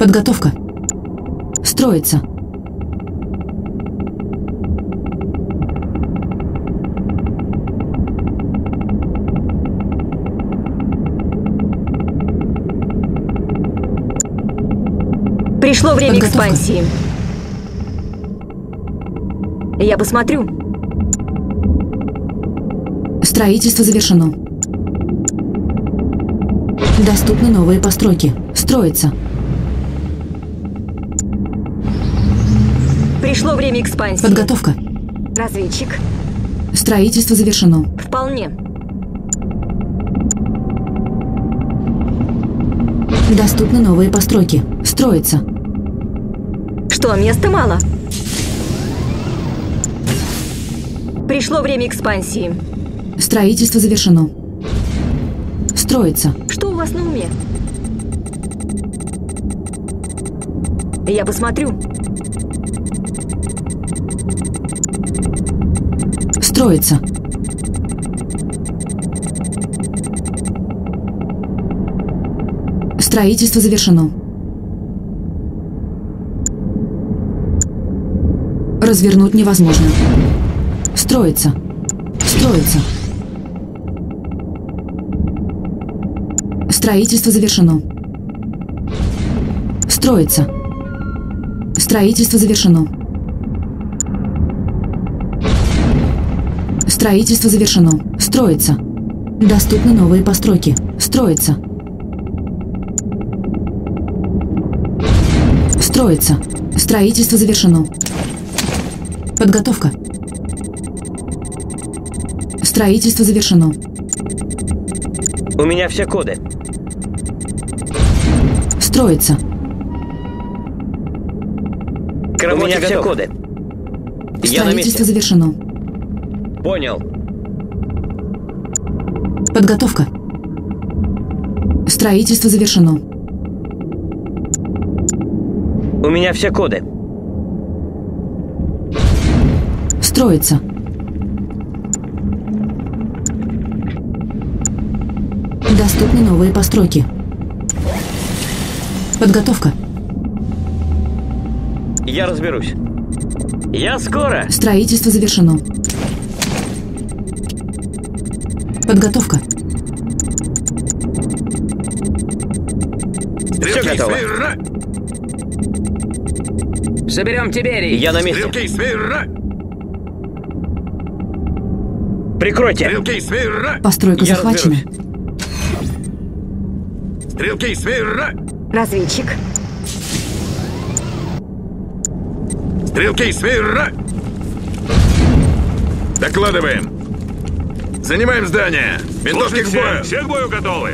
Подготовка. Строится. Пришло время экспансии. Я посмотрю. Строительство завершено. Доступны новые постройки. Строится. Пришло время экспансии. Подготовка. Разведчик. Строительство завершено. Вполне. Доступны новые постройки. Строится. Что, места мало? Пришло время экспансии. Строительство завершено. Строится. Что у вас на уме? Я посмотрю. Строится. Строительство завершено. Развернуть невозможно. Строится. Строится. Строительство завершено. Строится. Строительство завершено. Строительство завершено. Строится. Доступны новые постройки. Строится. Строится. Строительство завершено. Подготовка. Строительство завершено. У меня все коды. Строится. У меня все коды. Я на месте. Строительство завершено. Понял. Подготовка. Строительство завершено. У меня все коды. Строится. Доступны новые постройки. Подготовка. Я разберусь. Я скоро. Строительство завершено. Подготовка. Все готово. Соберем Тиберий. Я на месте. Прикройте. Постройка Я захвачена. Разведчик. Стрелки, свирра! Докладываем. Занимаем здание. Винтовки к бою. Все к бою готовы.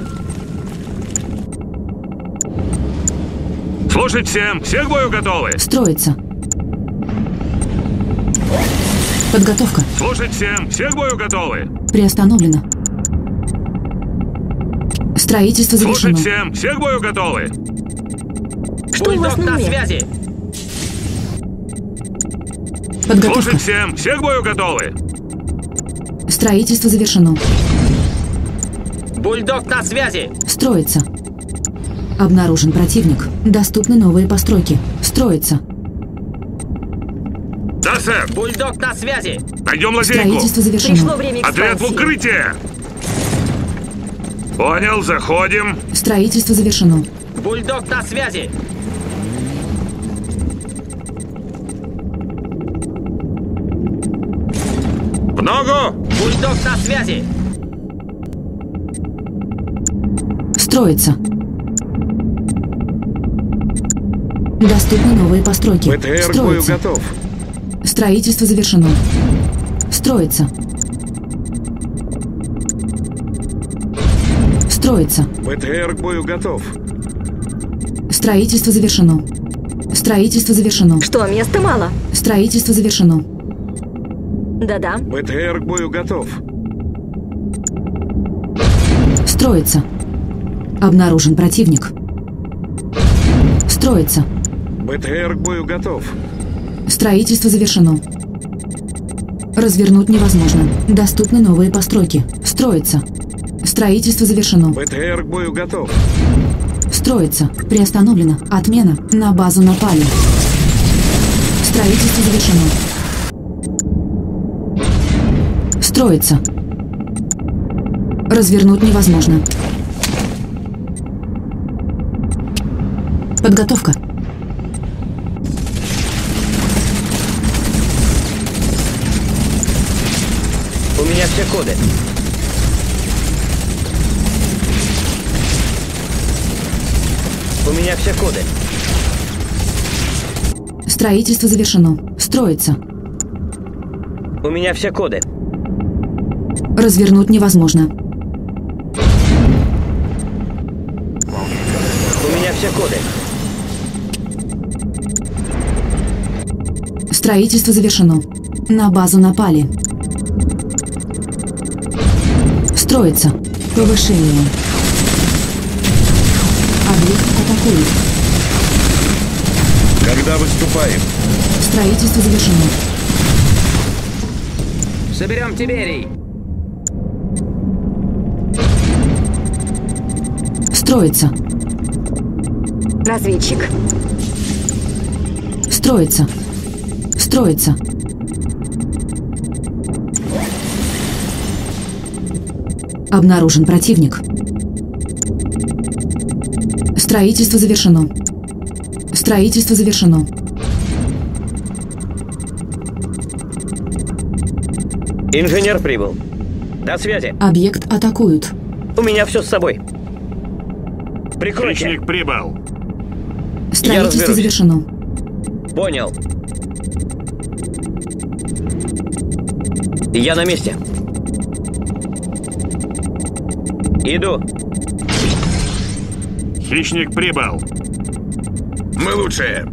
Слушать всем. Все к бою готовы. Строится. Подготовка. Слушать всем. Все к бою готовы. Приостановлено. Строительство завершено. Слушать всем. Все к бою готовы. Что у вас на уме? связи. Подготовка. Слушать всем. Все к бою готовы. Строительство завершено. Бульдог на связи. Строится. Обнаружен противник. Доступны новые постройки. Строится. Да, сэр. Бульдог на связи. Найдем лазейку. Строительство завершено. Пришло время Отряд в экспансии. укрытие. Понял, заходим. Строительство завершено. Бульдог на связи. В ногу. Бульдог на связи. Строится. Доступны новые постройки. ВТР к бою Строится. готов. Строительство завершено. Строится. Строится. ВТР к бою готов. Строительство завершено. Строительство завершено. Что, места мало? Строительство завершено. Да-да. ВТР к бою готов. Строится. Обнаружен противник. Строится. ВТР к бою готов. Строительство завершено. Развернуть невозможно. Доступны новые постройки. Строится. Строительство завершено. ВТР к бою готов. Строится. Приостановлено. Отмена. На базу напали. Строительство завершено. Строится. Развернуть невозможно. Подготовка. У меня все коды. У меня все коды. Строительство завершено. Строится. У меня все коды. Развернуть невозможно. У меня все коды. Строительство завершено. На базу напали. Строится. Повышение. Объект атакует. Когда выступаем? Строительство завершено. Соберем Тиберий. Строится. Разведчик. Строится. Строится. Обнаружен противник. Строительство завершено. Строительство завершено. Инженер прибыл. До связи. Объект атакуют. У меня все с собой. Прикройте. Хищник прибыл. Строительство разберусь. завершено. Понял. Я на месте. Иду. Хищник прибыл. Мы лучшие.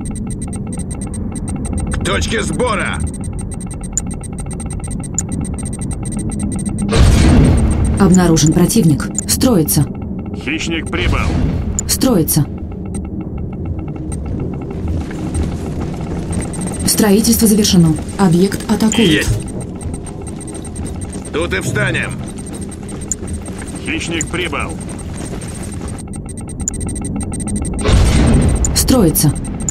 К точке сбора. Обнаружен противник. Строится. Хищник прибыл. Строится. Строительство завершено. Объект атакуют. Есть. Тут и встанем. Хищник прибыл. Строится.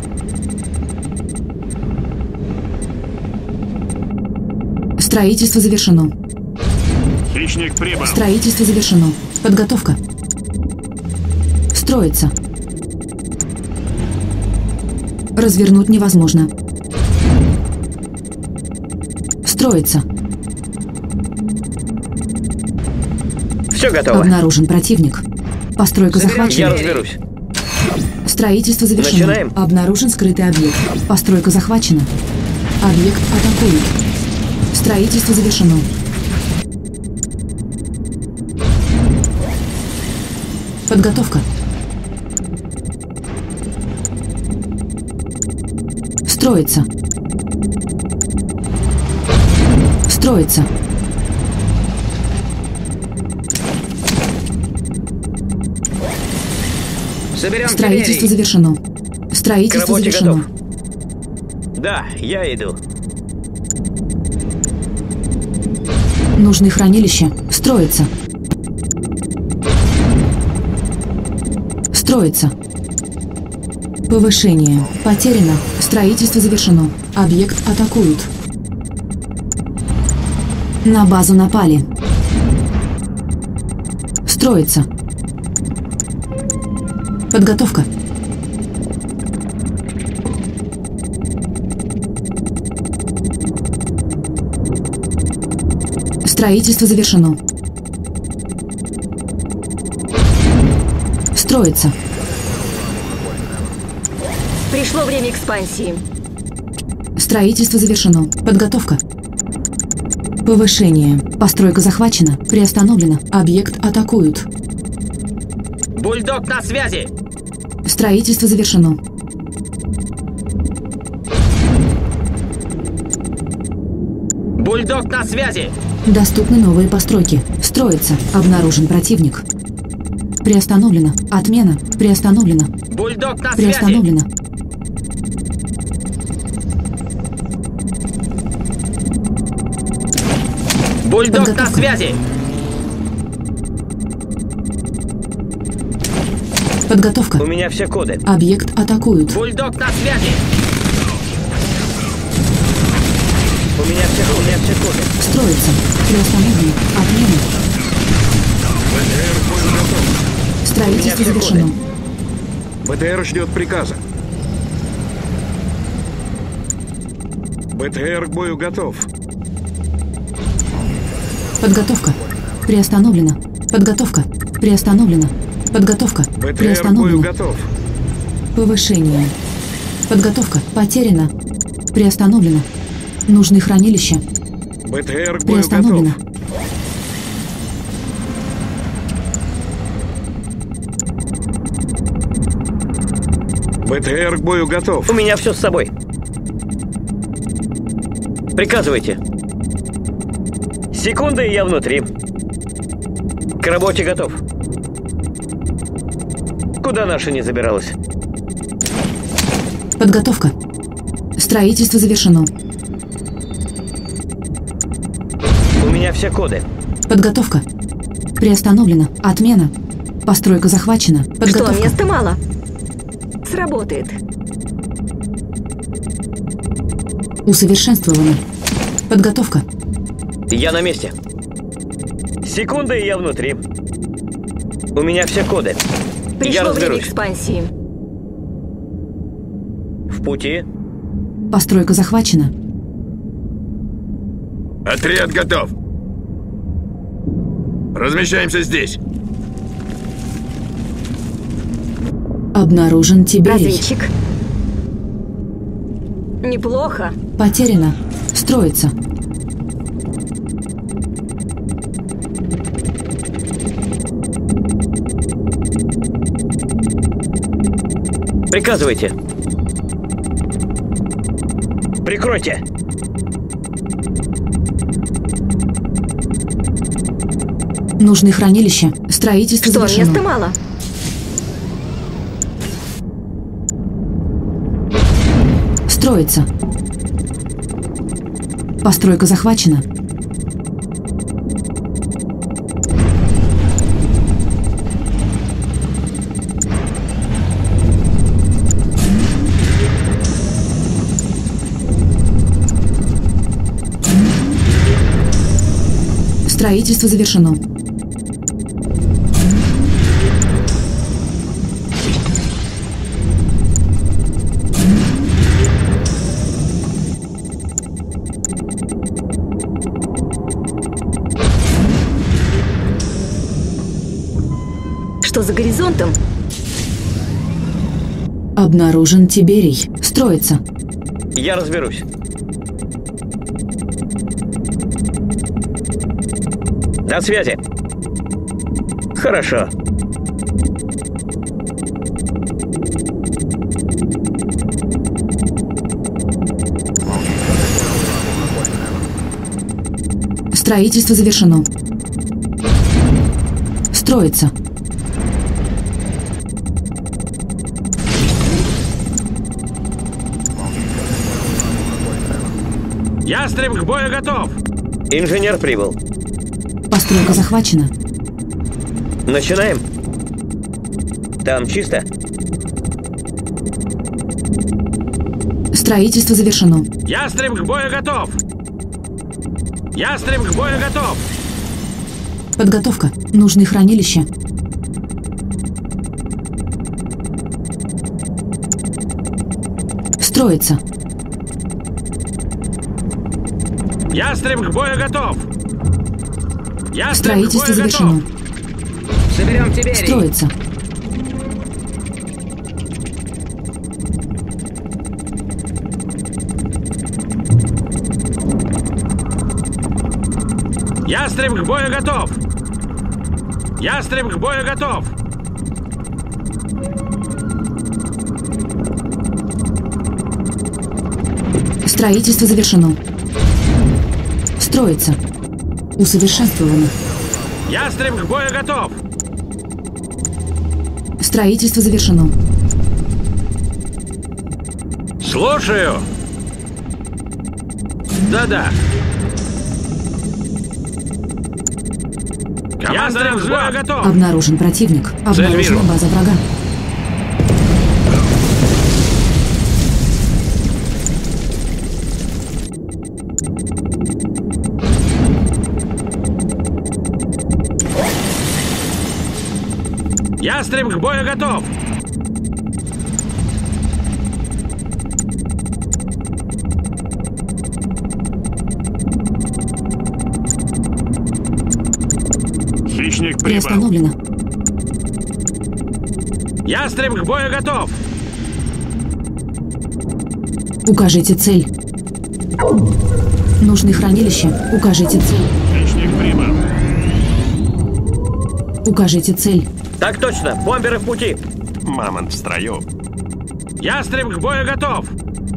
Строительство завершено. Хищник прибыл. Строительство завершено. Подготовка. Строится. Развернуть невозможно. Строится. Все готово. Обнаружен противник. Постройка Я захвачена. разберусь. Строительство завершено. Начинаем. Обнаружен скрытый объект. Постройка захвачена. Объект атакует. Строительство завершено. Подготовка. Строится. Строится. Соберем Строительство Тиберий. завершено. К Строительство работе завершено. готов. Да, я иду. Нужны хранилища. Строится. Строится. Повышение. Потеряно. Строительство завершено. Объект атакуют. На базу напали. Строится. Подготовка. Строительство завершено. Строится. Пришло время экспансии. Строительство завершено. Подготовка. Повышение. Постройка захвачена. Приостановлена. Объект атакуют. Бульдог на связи. Строительство завершено. Бульдог на связи. Доступны новые постройки. Строится. Обнаружен противник. Приостановлено. Отмена. Приостановлено. Бульдог на связи. Приостановлено. Бульдог на Подготовка. связи. Подготовка. Подготовка. У меня все коды. Объект атакуют. Бульдог на связи! У меня все коды. Строится. Приостановлено. Отмена. БТР к бою готов. Строительство У меня все завершено. БТР ждет приказа. БТР к бою готов. Подготовка. Приостановлена. Подготовка. Приостановлена. Подготовка. БТР к бою Приостановлена. готов. Повышение. Подготовка. Потеряна. Приостановлена. Нужны хранилища. БТР к бою Приостановлено. готов. БТР к бою готов. У меня все с собой. Приказывайте. Секунда, и я внутри. К работе готов. Куда наша не забиралась? Подготовка. Строительство завершено. У меня все коды. Подготовка. Приостановлена. Отмена. Постройка захвачена. Что, Подготовка. места мало? Сработает. Усовершенствована. Подготовка. Я на месте. Секунда, и я внутри. У меня все коды. Я Пришло время разберусь. экспансии. В пути. Постройка захвачена. Отряд готов. Размещаемся здесь. Обнаружен Тиберий. Разведчик. Неплохо. Потеряно. Строится. Приказывайте. Прикройте. Нужны хранилища. Строительство Что, завершено. места мало? Строится. Постройка захвачена. Строительство завершено. Что за горизонтом? Обнаружен Тиберий. Строится. Я разберусь. До связи. Хорошо. Строительство завершено. Строится. Ястреб к бою готов. Инженер прибыл. Постройка захвачена. Начинаем. Там чисто? Строительство завершено. Ястреб к бою готов. Ястреб к бою готов. Подготовка. Нужны хранилища. Строится. Ястреб к бою готов. Ястреб Строительство к бою завершено. готов. Соберем Тиберий. Строится. Ястреб к бою готов. Ястреб к бою готов. Строительство завершено. Строится. Усовершенствовано. Ястреб к бою готов. Строительство завершено. Слушаю. Да-да. Ястреб к бою готов. Обнаружен противник. Обнаружена вижу. база врага. Ястреб к бою готов! Хищник прибыл. Приостановлено. Ястреб к бою готов! Укажите цель. Нужны хранилища. Укажите цель. Хищник прибыл. Укажите цель. Так точно, бомберы в пути. Мамонт в строю. Ястреб к бою готов!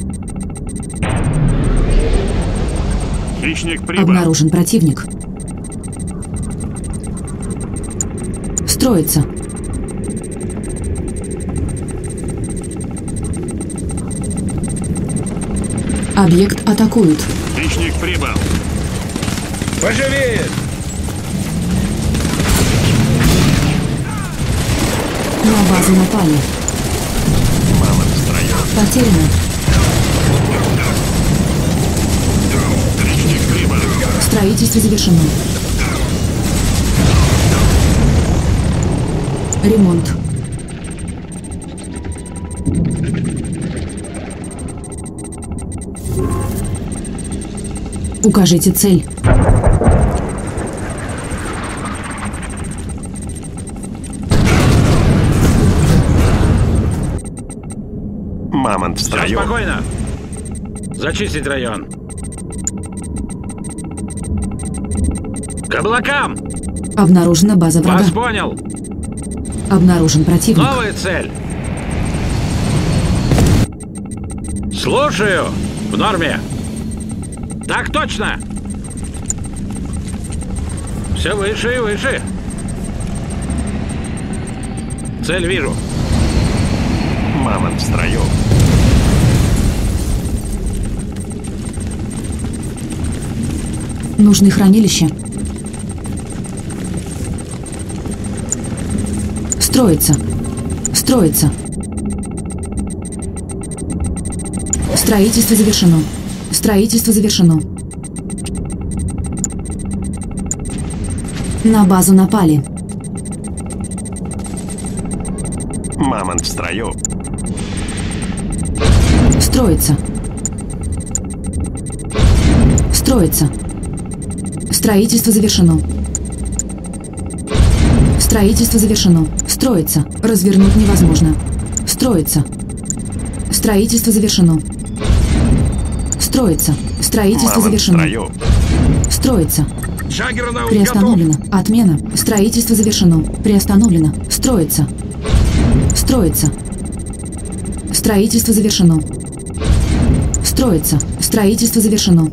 Хищник прибыл. Обнаружен противник. Строится. Объект атакуют. Хищник прибыл. Поживее! На базу напали. Мамонт в строю. Потеряно. Хищник прибыл. Строительство завершено. Ремонт. Укажите цель. Мамонт в Все строю. спокойно! Зачистить район. К облакам! Обнаружена база врага. Вас понял! Обнаружен противник. Новая цель! Слушаю! В норме! Так точно! Все выше и выше! Цель вижу! Мамонт в строю. Нужны хранилища. Строится. Строится. Строительство завершено. Строительство завершено. На базу напали. Мамонт в строю. Строится. Строится. Строительство завершено. Строительство завершено. Строится. Развернуть невозможно. Строится. Строительство завершено. Строится. Строительство Мамонт в завершено. строю. Строится. Джаггернаут Приостановлено. Отмена. Строительство завершено. Приостановлено. Строится. Строится. Строительство завершено. Строится. Строительство завершено.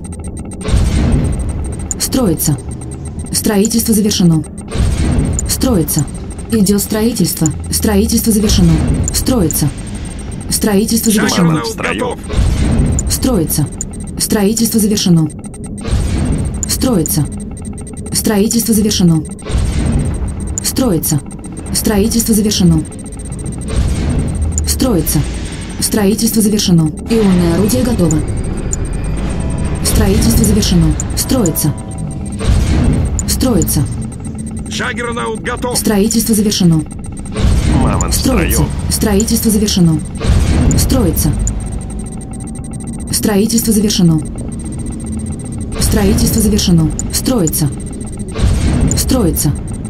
Строится. Строительство завершено. Строится. Идет строительство. Строительство завершено. Строится. Строительство завершено. Мамонт в строю. Строится. Строительство завершено. Строится. Строительство завершено. Строится. Строительство завершено. Строится. Строительство завершено. Ионное орудие готово. Строительство завершено. Строится. Строится. Джаггернаут готов. Строительство завершено. Мамонт в Строится. строю. Строительство завершено. Строится. Строительство завершено. Строительство завершено. Строится. Строится.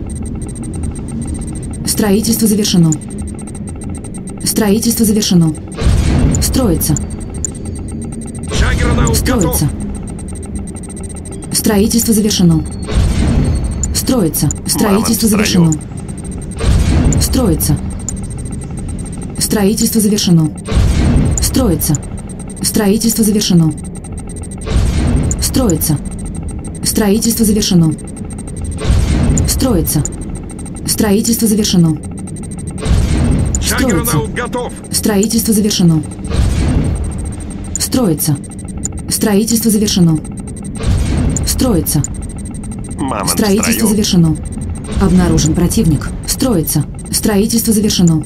Строительство завершено. Строительство завершено. Строится. Джаггернаут готов. Строится. Строительство завершено. Строится. Строительство завершено. Строится. Строительство завершено. Строится. Строительство завершено. Строится. Строительство завершено. Строится. Строительство завершено. Строится. Джаггернаут готов. Строительство завершено. Строится. Строительство завершено. Строится. Мамонт в Строительство строю. завершено. Обнаружен противник. Строится. Строительство завершено.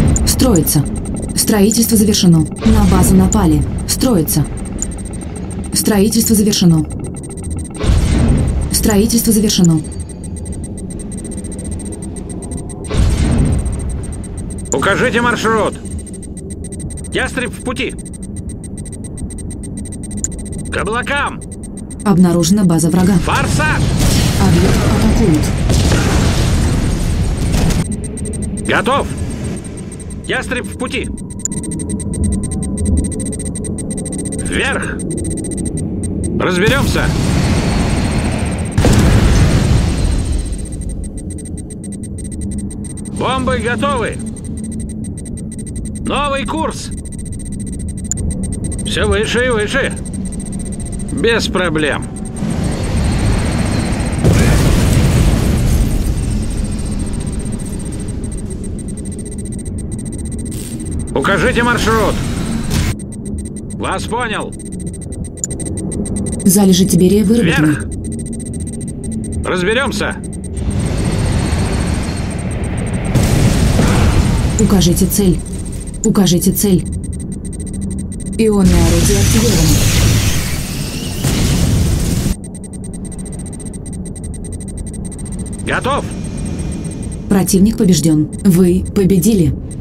Строится. Строительство завершено. На базу напали. Строится. Строительство завершено. Строительство завершено. Укажите маршрут. Ястреб в пути. К облакам. Обнаружена база врага. Форсаж. Объект атакуют. Готов. Ястреб в пути. Вверх. Разберемся. Бомбы готовы. Новый курс. Все выше и выше. Без проблем. Укажите маршрут. Вас понял. Залежи Тиберия выработаны. Вверх. Разберемся. Укажите цель. Укажите цель. Ионное орудие активировано. Готов. Противник побежден. Вы победили.